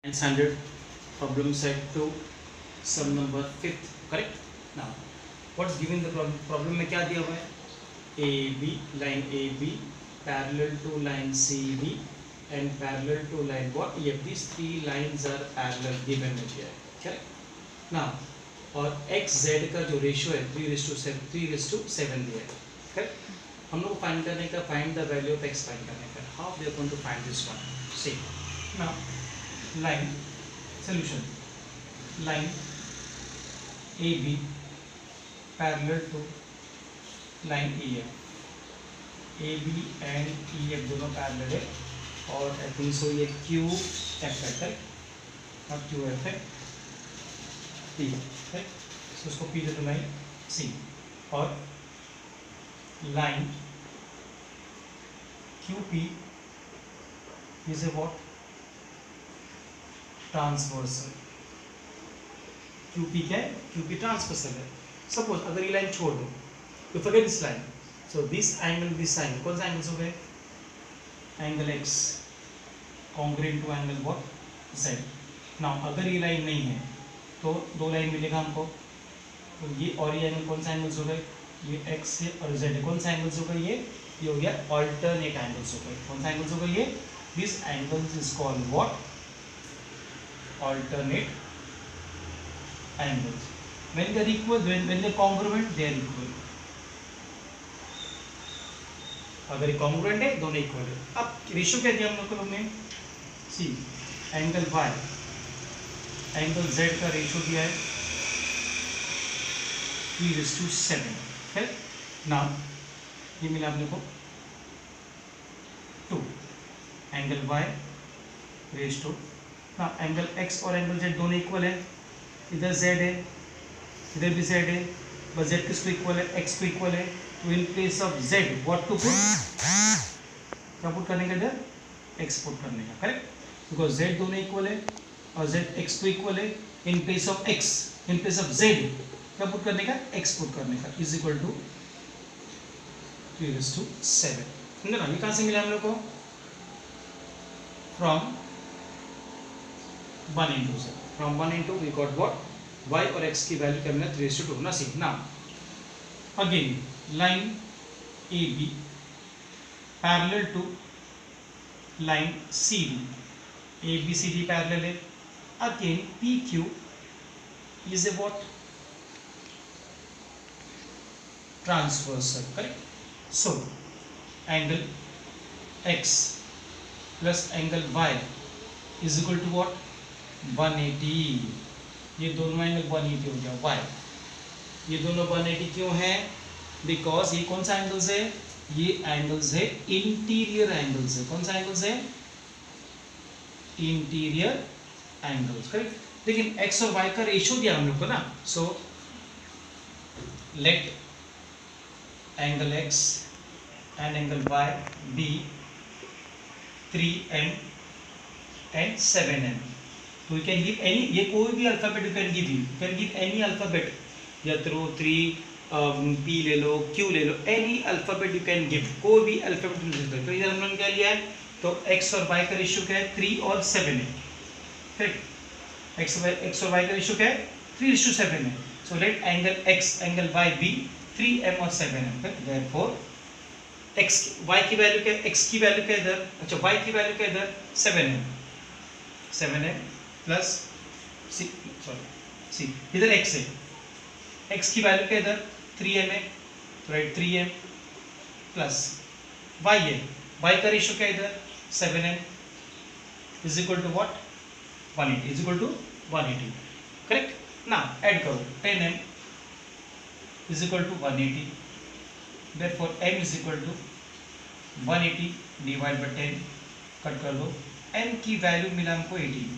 900 problem set to sum number 5th, correct. Now what's given the problem में क्या दिया हुआ है, AB line AB parallel to line CB and parallel to line what EF. These three lines are parallel given में दिया है, correct. Now और XZ का जो रेशियो है 3:7 दिया है, correct. हम लोग फाइंड करने का, find the value of x find करने का, how we are going to find this one. See now line solution, line AB parallel to line EF. AB and EF दोनों पैरेलल है और आई थिंक सो ये QF है, और QF है P है, so उसको P दे दो लाइन C. और line QP is a what? Transversal. QP क्या है? QP ट्रांसवर्सल है. सपोज अगर ये लाइन छोड़ दो, तो forget this line, so this angle, this angle, कौन सा एंगल्स हो गए? Angle X congruent to angle what? Z. Now अगर ये लाइन नहीं है तो दो लाइन मिलेगा हमको, तो ये और ये एंगल कौन सा एंगल्स हो गए? ये X है और Z है. कौन सा एंगल्स हो गए? ये हो गया ऑल्टरनेट एंगल्स हो गए. कौन सा एंगल्स हो गए? ये this angles is called what? Alternate angles. When they are equal, when they are congruent, they are equal. अगर ये congruent है, दोनों इक्वल है. अब रेशियो क्या दिया हम लोग ने? See angle Y, angle Z का रेशियो दिया है 3:7 है. नाउ ये मिला हम लोग को 2 एंगल Y रेश टू. हाँ, एंगल X और एंगल Z दोनों इक्वल है. इधर Z है, इधर भी Z है, बस Z किसको इक्वल है? X को इक्वल है. तो in place of Z what to put? क्या पुट करने का? इधर X पुट करने का, करेक्ट. बिकॉज Z दोनों इक्वल है और Z X को इक्वल है. In place of X, in place of Z क्या पुट करने का? X पुट करने का. Is equal to 3:7. समझे ना? ये कहाँ से मिला हम लोग को? From 1 into Z. From 1 into we got what? Y और X की वैल्यू क्या मिला? 3:2 ना सीखना. Again line AB parallel to line CD. ABCD parallel है. Again PQ is a what? Transversal, correct. So angle X plus angle Y is equal to what? 180. ये दोनों angle 180 हो गया. वाई ये दोनों 180 क्यों है? बिकॉज ये कौन सा एंगल्स है? ये एंगल्स है इंटीरियर एंगल्स है. कौन सा एंगल्स है? Interior angles, correct. लेकिन एक्स और वाई का रेशियो दिया हम लोग को ना, so let angle X and angle Y be 3m and 7m. तो यू कैन गिव एनी, ये कोई भी alphabet you can give any alphabet, या थ्रू 3 P ले लो, Q ले लो, any alphabet you can give, कोई भी अल्फाबेट ले सकते हो. तो इधर हम लोगों ने क्या लिया है? तो x और y का रेशियो क्या है? 3 और 7 है, करेक्ट. x और y का रेशियो क्या है? 3:7 है. So let angle x angle y be 3m और 7m. देयरफॉर x y की वैल्यू क्या है? x की वैल्यू क्या है इधर? अच्छा, y की वैल्यू क्या है इधर? 7m प्लस सी, सॉरी सी, इधर x है, x की वैल्यू क्या इधर? 3m है, राइट. 3m प्लस y है, y का रेशियो क्या इधर? 7m is equal to what? 180. Is equal to 180, correct. Now add करो 10m is equal to 180. Therefore m is equal to 180 divide by 10, cut कर दो. m की value मिला हमको 18.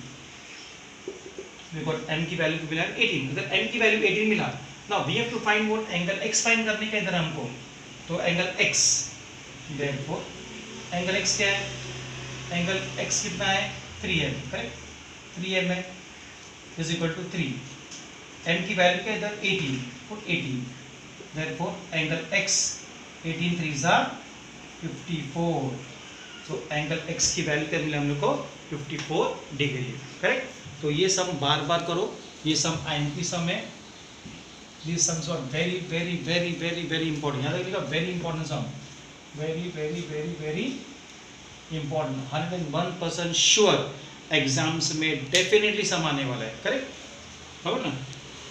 m की वैल्यू मिला 18. इधर m की वैल्यू 18 मिला. Now we have to find what? Angle x find करने का इधर हमको. तो angle x, therefore angle x क्या है? एंगल x कितना है? 3m, correct. 3m है इज इक्वल टू 3. m की वैल्यू क्या है इधर? 18. Put 18. Therefore angle x 18 3s are 54. तो एंगल एक्स की वैल्यू क्या मिला हम लोग को 54 डिग्री, करेक्ट। तो ये सम बार बार करो, ये सम आईएमपी सम है, this sums are very very very very very important, याद रखिएगा, very important sum, very very very very important, 101% sure exams में डेफिनेटली सम आने वाला है, करेक्ट, बराबर ना।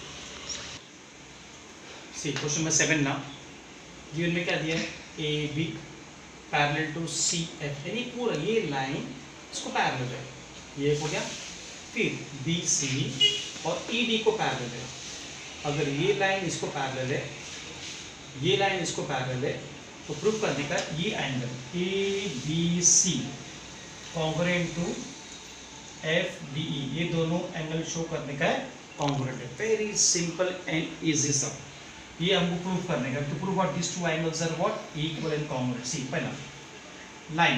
सी क्वेश्चन नंबर 7 ना, ये उनमें क्या दिया है, A B parallel to C F, यानी पूरा ये लाइन इसको पैरेलल है, ये हो गया, फिर बी सी और ई डी को पैरेलल है। अगर ये लाइन इसको पैरेलल है, ये लाइन इसको पैरेलल है, तो प्रूफ करने का ये angle A B C congruent to F D E, ये दोनों एंगल शो करने का है कॉन्ग्रुएंट है। वेरी सिंपल एंड इजी सब, ये हमको प्रूफ करने का। To prove what this two angles are what equal and congruent. See पहला line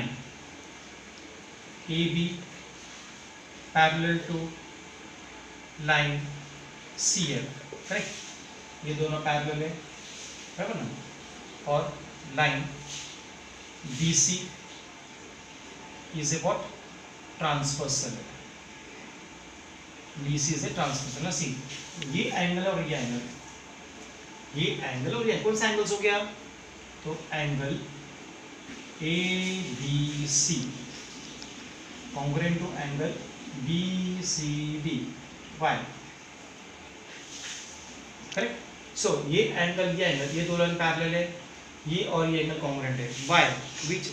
A B parallel to line C F, correct, ये दोनों पैरेलल है, बराबर ना। और line B C is a what transversal है, B C is a transversal ना। See ये एंगल और ये एंगल, ये एंगल और ये कौन सा एंगल्स हो गया, तो angle A B C congruent to angle B C D Y, correct. So ये एंगल ये दो लाइन पैरेलल है, ये और ये एंगल कॉन्ग्रुएंट है, वाई विच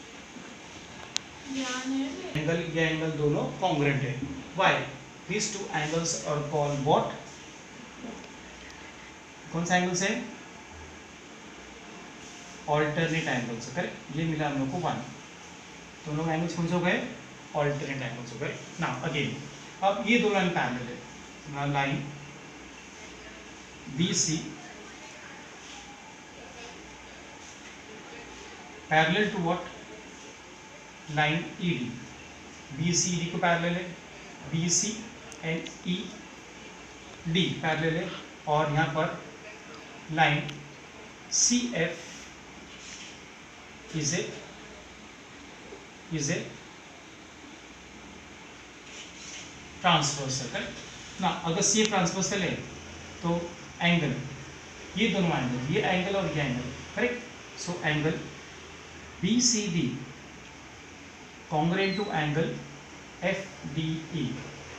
एंगल ये एंगल दोनों कॉन्ग्रुएंट है, why these two angles are called what, कौन सा एंगल्स है, ऑल्टरनेट एंगल्स, करेक्ट। ये मिला हम लोग को 1, दोनों एंगल्स कौन से हो गए, ऑल्टरनेट एंगल्स हो गए ना। अगेन अब ये दो लाइन पैरेलल है, line B C parallel to what, line E D, B C D को पैरेलल है, B C and E D parallel है, और यहाँ पर line C F is a transversal, correct ना। अगर सी एफ ट्रांसवर्सल है तो एंगल, ये दोनों एंगल, ये एंगल और ये angle, correct. So angle B C D congruent to angle F D E,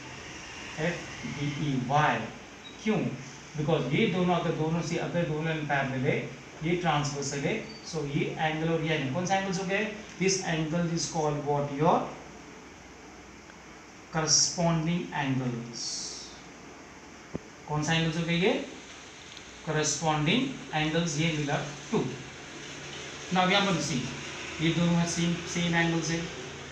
why, क्यों, बिकॉज ये दोनों अगर दोनों पैरेलल है, ये ट्रांसवर्सल है, सो ये एंगल और ये एंगल कौन सा एंगल्स हो गए, this angle is called what, your corresponding angles, कौन सा एंगल्स हो गए, ये करस्पॉन्डिंग एंगल्स, ये मिला 2। नाउ यहाँ पर सी, ये दोनों सेम एंगल्स है,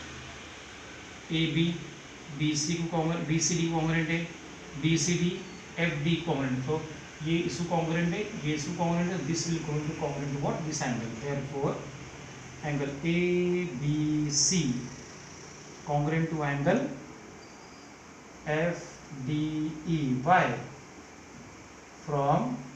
ए बी बी सी को बी सी डी कॉन्ग्रुएंट है, B C D F D congruent, तो ये इसको कॉन्ग्रुएंट है, ये इसको कॉन्ग्रुएंट है, this will going to congruent to what, this angle, therefore angle A B C congruent to angle F D E why, from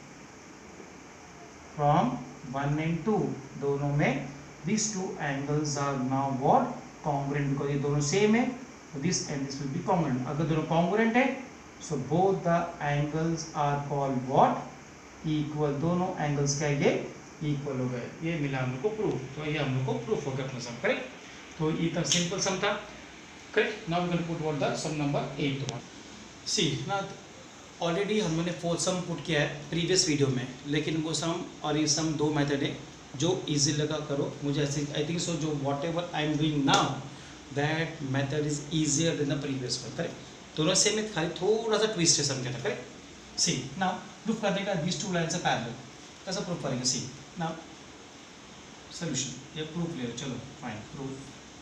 1 and 2 दोनों में these two angles are now what congruent, because ये दोनों same है, so this and this will be congruent। अगर दोनों congruent है, so both the angles are called what equal, दोनों angles क्या ये equal हो गए, ये मिला हम लोग को प्रूफ, तो ये हम लोग को प्रूफ हो गया अपना सम, करेक्ट। तो ये तक सिंपल सम था, correct. Now we can put what the sum number 8 one. See ना ऑलरेडी हमने 4 सम पुट किया है प्रीवियस वीडियो में, लेकिन वो सम और ये सम 2 मेथड है जो इजी लगा करो मुझे, ऐसे आई थिंक सो, जो whatever I am doing now that method is easier than the previous one, correct. दोनों सेम है, खाली थोड़ा सा ट्विस्ट है सम के अंदर, करेक्ट। सी नाउ प्रूफ करने का, दिस 2 लाइन्स आर पैरेलल, कैसा प्रूफ करेंगे, सी नाउ सोल्यूशन, ये प्रूफ ले लो, चलो फाइन, प्रूफ।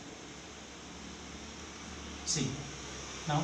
सी नाउ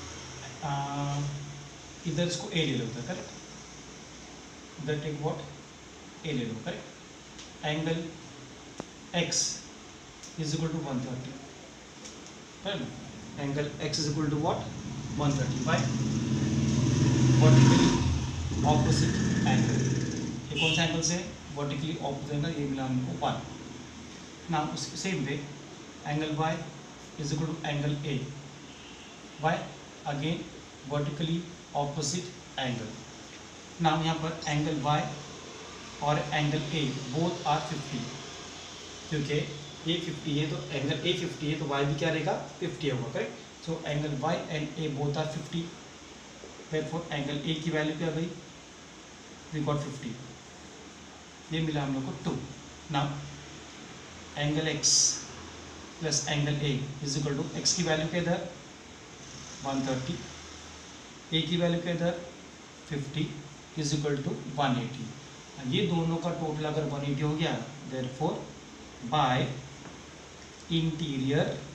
इधर इसको ए ले लो, करेक्ट, इधर टेक व्हाट ए ले लो, correct. Angle x is equal to 130, correct. Angle x is equal to what 130 by vertically opposite angle, ये कौन सा एंगल से वर्टिकली ऑपोजिट एंगल, ये मिला हमको 1। Now same way angle y is equal to angle a. y again vertically opposite angle. Now यहाँ पर angle y और एंगल a बोथ आर 50, क्योंकि ये 50 है तो एंगल a 50 है तो y भी क्या रहेगा 50 होगा. Correct. So angle y and a both are 50. Therefore angle a की वैल्यू क्या गई, वी गॉट 50. ये मिला हम लोग को 2. Now angle x plus angle a is equal to x की वैल्यू क्या इधर 130, a की वैल्यू क्या इधर 50 इज इक्वल टू 180. ये दोनों का टोटल अगर 180 हो गया, therefore by interior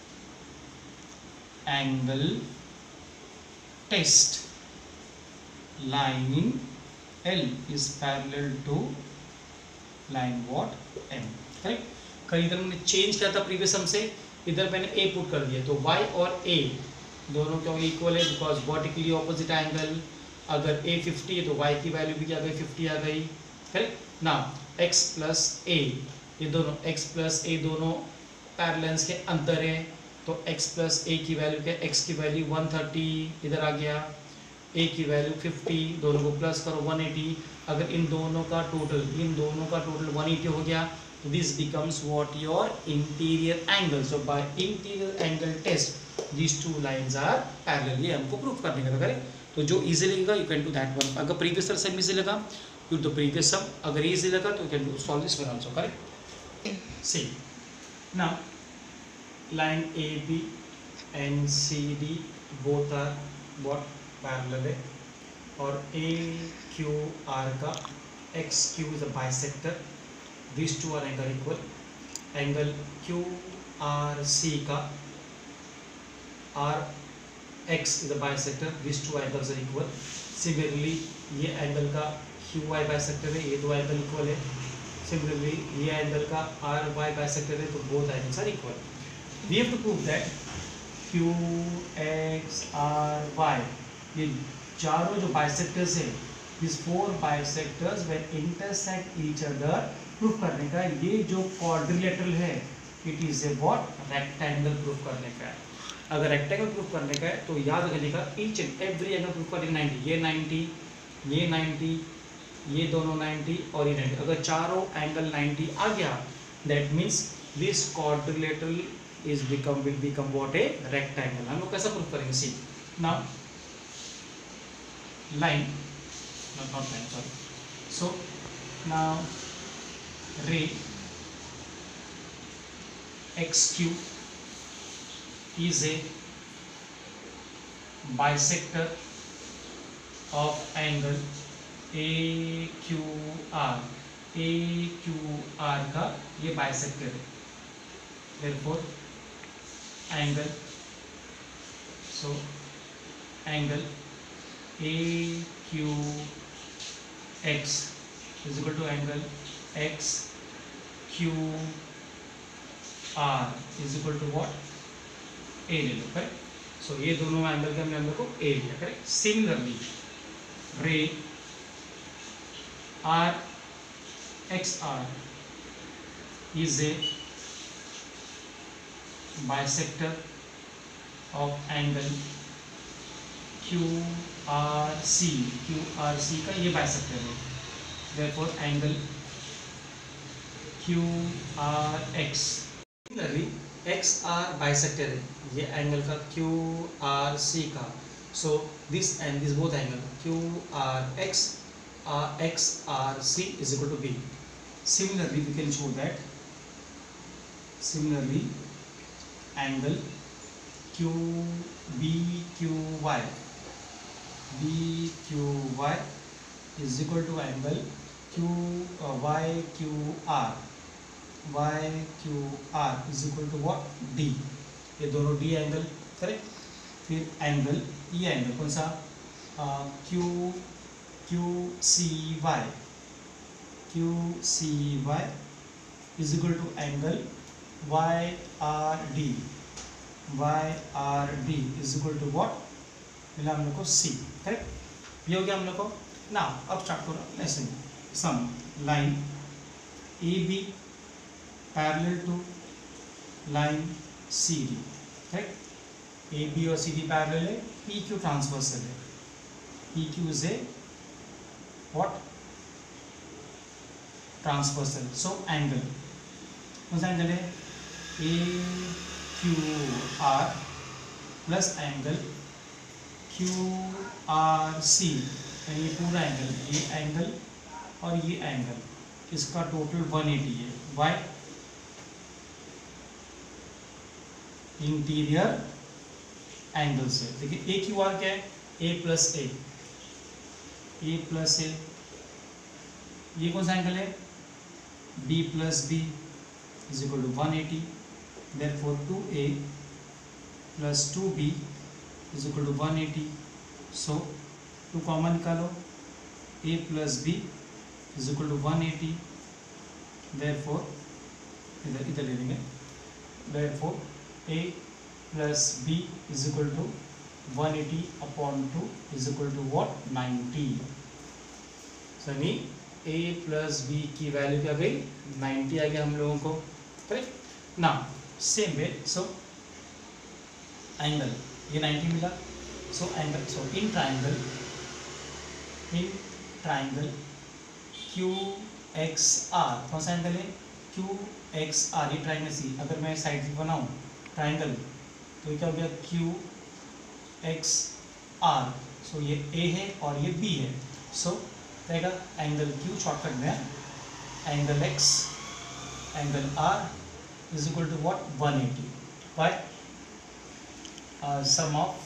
angle test line L is parallel to line what M. Correct. कहीं इधर मैंने चेंज किया था प्रीवियस सम से, इधर मैंने A पुट कर दिया तो y और A दोनों क्यों इक्वल है, बिकॉज वर्टिकली ऑपोजिट एंगल. अगर A 50 है तो y की वैल्यू भी क्या आ गई 50 आ गई. Correct. Now x plus a, ये दोनों x प्लस a दोनों पैरेलल्स के अंतर है तो x प्लस a की वैल्यू क्या, x की वैल्यू 130 इधर आ गया, a की वैल्यू 50, दोनों को प्लस करो 180. अगर इन दोनों का टोटल 180 हो गया तो this becomes what your interior angle. So by interior angle test these two lines are parallel. ये हमको प्रूफ करने का. करें तो जो इजी लगेगा you can do that one. अगर प्रीवियस सम इजी लगा यू द प्रीवियस सम, अगर इजी लगा तो you can do solve this one also. Correct. See now line A B and C D both are what parallel है, और A Q R का X Q is a bisector. This two are angle equal. Angle Q R C का R X is a bisector. This two angles are equal. Similarly ये angle का Q Y bisector है, ये दो angle equal है. Similarly ये angle का R Y bisector है तो both angles are equal. We have to prove that Q X R Y, ये चारों जो बाइसेक्टर्स है, this four bisectors when intersect each other, proof करने का ये जो क्वाड्रिलेटरल है it is a what rectangle proof करने का है. अगर रेक्टेंगल प्रूफ करने का है तो याद रखने का each and every angle proof करने 90, ये 90, ये 90, ये दोनों 90 और ये 90. अगर चारों एंगल 90 आ गया that means this quadrilateral will become what a rectangle. हम लोग कैसा प्रूफ करेंगे, see now line, not line, sorry. So now ray xq is a bisector of angle AQR. AQR का ये बाइसेक्टर है, therefore angle, so angle AQX is equal to angle XQR is equal to what, A ले लो. Correct. So ये दोनों angle के हमने को A लिया. Correct. Similarly ray RXR is a bisector of angle QRC. QRC का ये बाइसेक्टर है, therefore angle QRX. Similarly XR bisector है ये एंगल का QRC का. So this and this both angle QRX XRC is equal to B. Similarly we can show that angle BQY is equal to angle YQR is equal to what, D. ये दोनों D angle. Correct. फिर angle, ये angle कौन सा, QCY is equal to angle YRD is equal to what, मिला हम लोग को C. करेक्ट. ये हो गया हम लोग को. नाउ अब स्टार्ट करो lesson. Sum line AB parallel to line C D, right. A B और सी डी पैरेलल है, पी क्यू ट्रांसवर्सल है, P Q is a what transversal. So angle कौन सा एंगल है, A Q R plus angle Q R C, यानी ये पूरा angle, ये एंगल और ये एंगल, इसका टोटल 180 है। वाई, इंटीरियर एंगल से। देखिए ए क्यू आर क्या है, ए plus A, A plus A, ये कौन सा एंगल है, B plus B is equal to 180, therefore 2a plus 2b is equal to 180। So 2 common निकालो, a plus B is equal to 180, therefore इधर ले लेंगे, therefore a plus b is equal to 180 upon 2 is equal to what, 90। यानी a plus B की value क्या गई, 90 आ गया हम लोगों को, करेक्ट ना। सेम वे, सो एंगल ये 90 मिला, so angle, so in triangle Q X R, कौन सा एंगल है, क्यू एक्स आर, ये ट्राइंगल सी, अगर मैं साइड से बनाऊँ ट्राइंगल तो ये क्या हो गया, क्यू एक्स आर। सो ये ए है और ये बी है, सो रहेगा एंगल क्यू शॉर्टकट में, angle X angle R is equal to what, 180 by sum of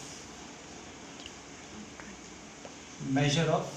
measure of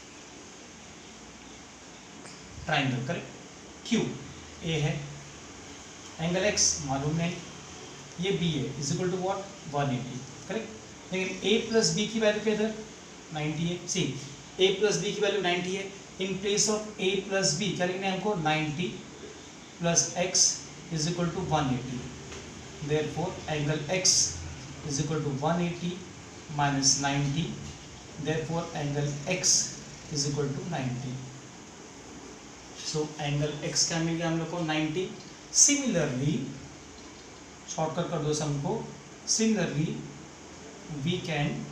triangle, correct. Q A है, एंगल एक्स मालूम नहीं, ये बी है, is equal to what, 180, correct. लेकिन ए प्लस बी की value क्या इधर 90 है, सी a प्लस बी की वैल्यू 90 है, in place of a plus B क्या लिखना है हमको, 90 plus x is equal to 180, therefore angle x is equal to 180 minus 90, therefore angle x is equal to 90। So angle x क्या मिल गया हम लोग को, 90। सिमिलरली शॉर्टकट कर दो सम को, similarly we can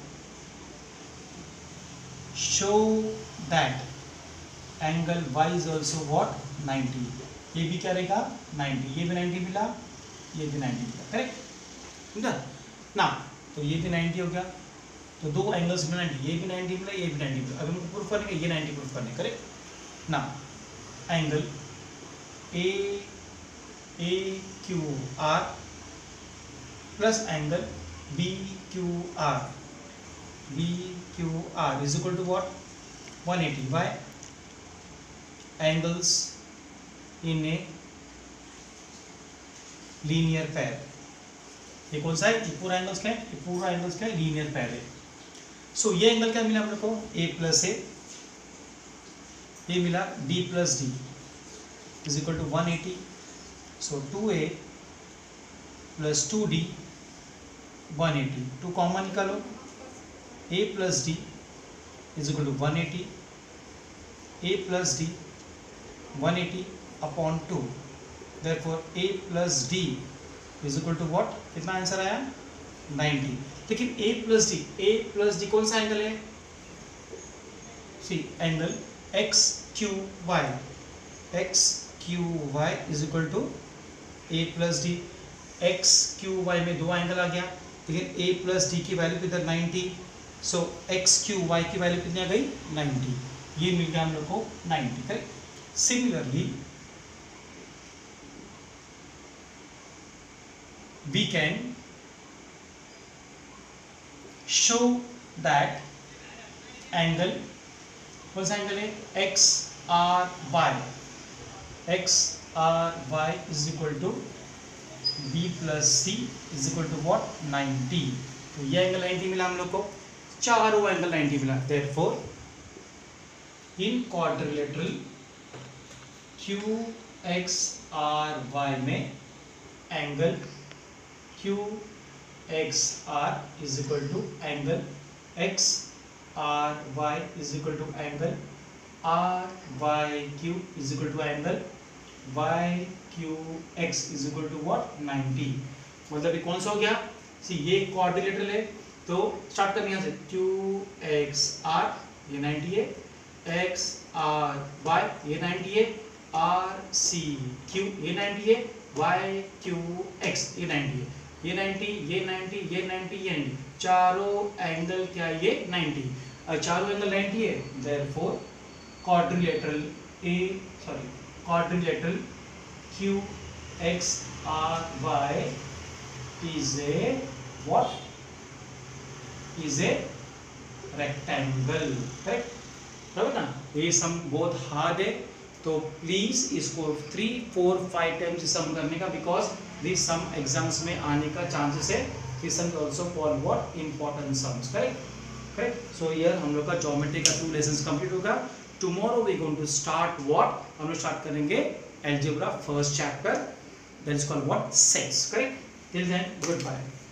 show that angle y is also what, 90। ये भी क्या रहेगा 90, ये भी 90 मिला, ये भी 90 मिला, करेक्ट, समझा ना। तो ये भी 90 हो गया, तो दो एंगल्स में 90, ये भी 90 मिला, ये भी 90 मिला। अगर हमको प्रूफ करने ये 90 प्रूफ करने, करेक्ट ना। Angle A Q R plus angle B Q R, B Q R is equal to what, 180 by angles in a linear pair. ये कौन सा है, ये पूरा एंगल्स क्या है, ये पूरा एंगल्स क्या है, लीनियर पेयर है। सो ये एंगल क्या मिला हम लोग को, ए प्लस ए, ये मिला D plus D is equal to 180। So 2a plus 2d 180, 2 common निकालो, a plus D is equal to 180, a plus D 180 upon 2, therefore a plus D is equal to what, कितना answer आया 90। लेकिन a plus D कौन सा angle है, see angle X Q Y is equal to a plus D. X Q Y में दो angle आ गया, लेकिन a प्लस डी की वैल्यू किधर 90, सो एक्स क्यू वाई की वैल्यू कितनी आ गई 90, ये मिल गया हम लोग को 90, correct. Similarly we can show that angle, कौन सा एंगल है, X R Y is equal to B plus C is equal to what, 90। तो ये एंगल 90 मिला हम लोग को, चारों एंगल 90 मिला। Therefore in quadrilateral Q X R Y में angle Q X R is equal to angle X R Y is equal to angle R Y Q is equal to angle Y Q X is equal to what 90। मतलब ये कौन सा हो गया, सी ये quadrilateral है, तो स्टार्ट करने यहाँ से क्यू एक्स आर ये 90 है, एक्स आर वाई ये 90 है, आर सी क्यू ये 90 है, वाई क्यू एक्स ये 90 है, ये 90 ये 90 ये 90 ये 90, चारों एंगल क्या है ये 90, और चारों एंगल 90 है, therefore quadrilateral quadrilateral Q X R Y is a what? Is a rectangle, correct? बराबर ना, ये सम बहुत हार्ड है, तो प्लीज इसको 3, 4, 5 टाइम्स सम करने का, बिकॉज दिस सम एग्जाम्स में आने का चांसेस है, this sum also called what important sums, correct. So here हम लोग का ज्योमेट्री का 2 लेसन्स कंप्लीट होगा। Tomorrow we going to start what, हम लोग स्टार्ट करेंगे algebra first chapter, that is called what sets, correct. Till then good bye.